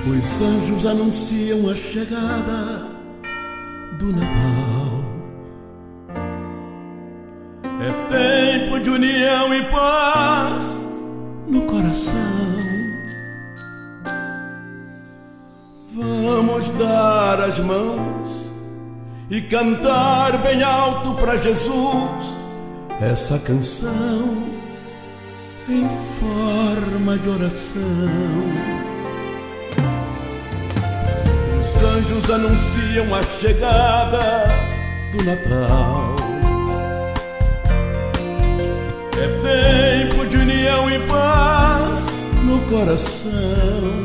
Os anjos anunciam a chegada do Natal. É tempo de união e paz no coração. Vamos dar as mãos e cantar bem alto para Jesus essa canção em forma de oração. Os anjos anunciam a chegada do Natal. É tempo de união e paz no coração.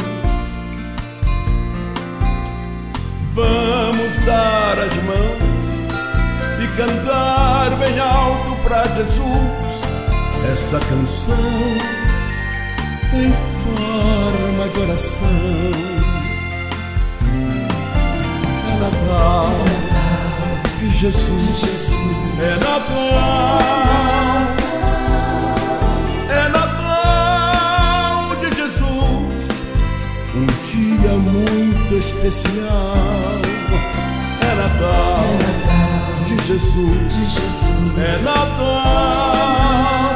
Vamos dar as mãos e cantar bem alto para Jesus essa canção em forma de oração. É Natal de Jesus, é Natal, é Natal de Jesus, um dia muito especial. É Natal de Jesus, é Natal,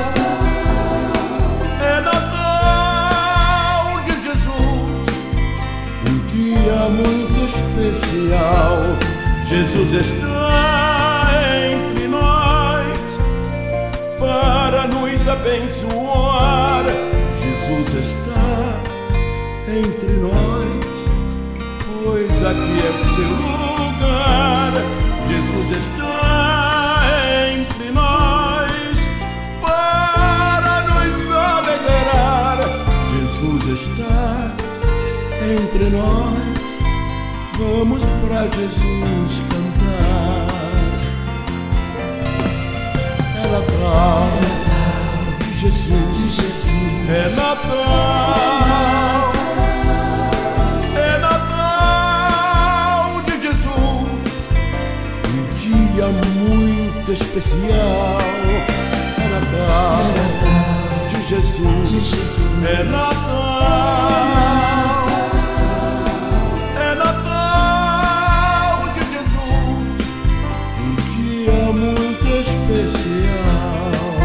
é Natal de Jesus, um dia muito especial. Jesus está entre nós para nos abençoar. Jesus está entre nós, pois aqui é o seu lugar. Jesus está entre nós para nos alegrar. Jesus está entre nós, vamos pra Jesus cantar. É Natal de Jesus, é Natal, é Natal de Jesus, um dia muito especial. É Natal de Jesus, é Natal, é Natal de Jesus, um dia muito especial.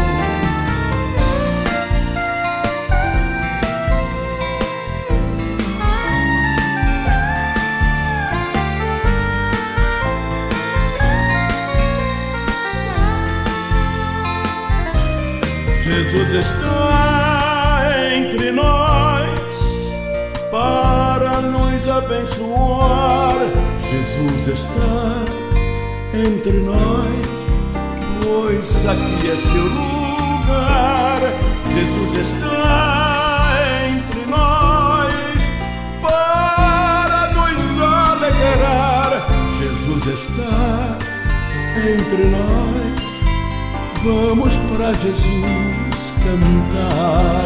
Jesus está entre nós para nos abençoar. Jesus está entre nós, pois aqui é seu lugar. Jesus está entre nós para nos alegrar. Jesus está entre nós, vamos pra Jesus cantar.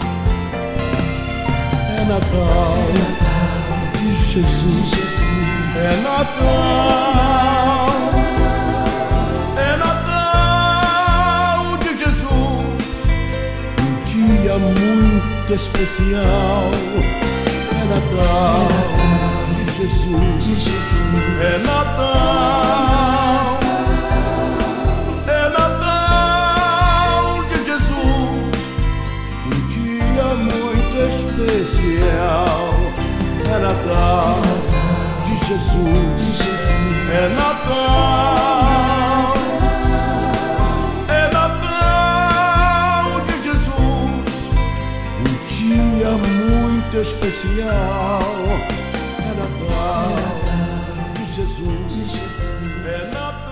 É Natal de Jesus, é Natal, é Natal de Jesus, um dia muito especial. É Natal de Jesus, é Natal, é Natal de Jesus, um dia muito especial. É Natal de Jesus, é Natal, é Natal de Jesus, um dia muito especial. É Natal de Jesus, é Natal.